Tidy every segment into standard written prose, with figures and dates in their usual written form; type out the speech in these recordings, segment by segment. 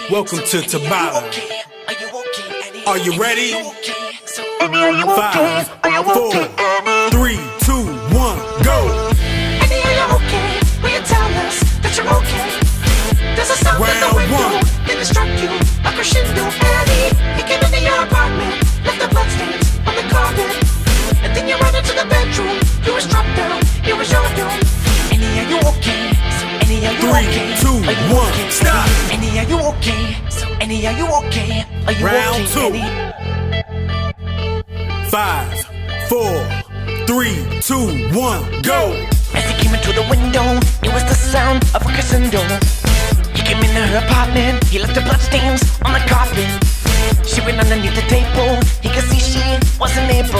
Welcome to Tabata. Are you ready? 5, 4, 3, 2, 1, go! Annie, are you okay? Will you tell us that you're okay? There's a sound in the window, then it struck you, a crescendo. Annie, you came into your apartment, left the bloodstains on the carpet, and then you ran into the bedroom. You were struck down, it was your doom. Annie, are you okay? Annie, are you okay? 3, 2, 1, stop! Annie, are you okay? Annie, are you okay? Are you Round okay, 2. Annie? 5, 4, 3, 2, 1, go! As he came into the window, it was the sound of a crescendo. He came into her apartment, he left the bloodstains on the carpet. She went underneath the table, he could see she wasn't able.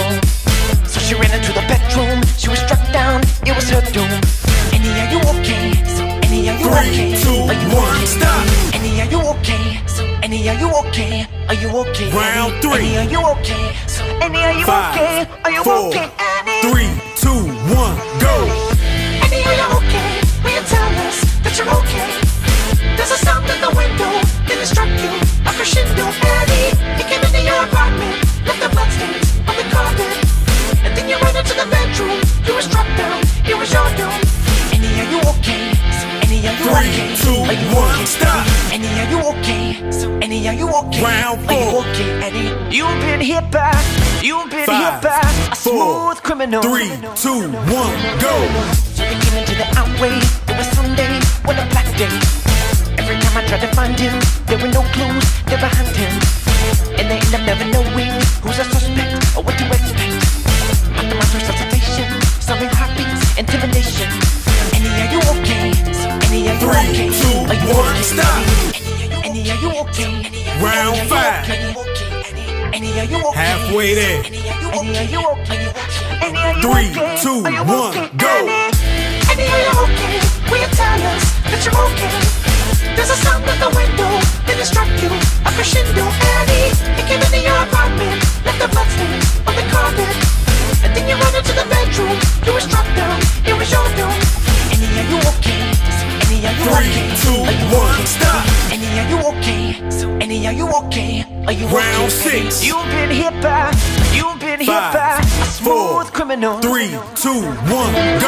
So she ran into the bedroom, she was struck down, it was her doom. Annie, are you okay? Annie, are you okay? 3, 2, Are you 1, okay? stop! Annie, are you okay? Annie, are you okay? Are you okay? Round 3. Annie, are you okay? Annie, are you 5, okay? Are you 4, okay? Annie? 3, 2, 1, go! Annie, are you okay? Will you tell us that you're okay? There's a sound in the window, then it struck you, a crescendo. Annie, you came into your apartment, left the bloodstains on the carpet, and then you ran into the bedroom. You were struck down, it was your doom. Annie, are you okay? Annie, are you 3, okay? 2, Are you 1, okay? stop! Annie, are you okay? Annie, are you okay? Round Are you 4. okay, Annie? You've been hit by, you've been 5, hit by a 4, smooth criminal. 3, 2, 1, go! So they came into the outway. It was Sunday, when a black day. Every time I tried to find him, there were no clues, they're behind him. And they end up never knowing who's a suspect or what to expect. After my resuscitation, solving heartbeats, intimidation. Annie, are you okay? Annie, are you 3, okay? 2, Are you 1, okay? stop! Annie, are you okay? Round 5. Annie, are you okay? Halfway there. Annie, are you okay? Annie, are you 3, okay? 2, Are you 1, okay? go! Annie, are you okay? Will you tell us that you're okay? There's a sound at the window, then it struck you, a crescendo. Annie, you came into your apartment, left the bloodstains on the carpet, and then you ran into the bedroom. You were struck down, it was your doom. Annie, are you okay? Annie, are you 3, okay? 2, Are you 1, okay? stop! Annie, are you okay? Annie, are you okay? Are you Round okay? 6. You've been hit by, you've been hit 5, by a smooth 4, criminal. 3, 2, 1,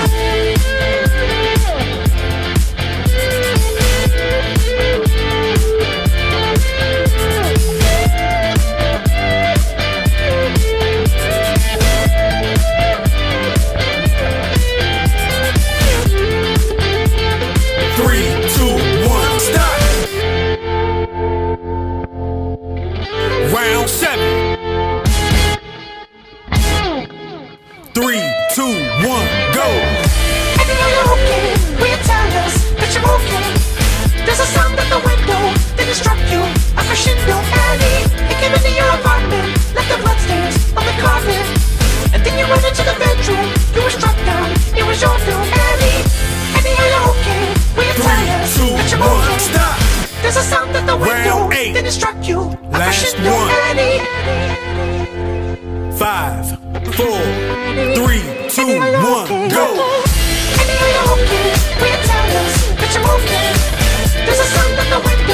go! Round 7. 3, 2, 1, go! Annie, are you okay? Will you tell us that you're okay? There's a sound at the window, then it struck you, a crescendo. Annie, you came into your apartment, left the bloodstains on the carpet, and then you ran into the bedroom. You were struck down, it was your doom. Annie, are you okay? Will you tell us 3, 2, that you're 1, okay? stop! There's a sound at the window, Round 8. then it struck you, a Last crescendo. one. Annie, 5, 4, 3, 2, 1, go! Annie, are you okay? Will you tell us that you're okay? There's a sound at the window.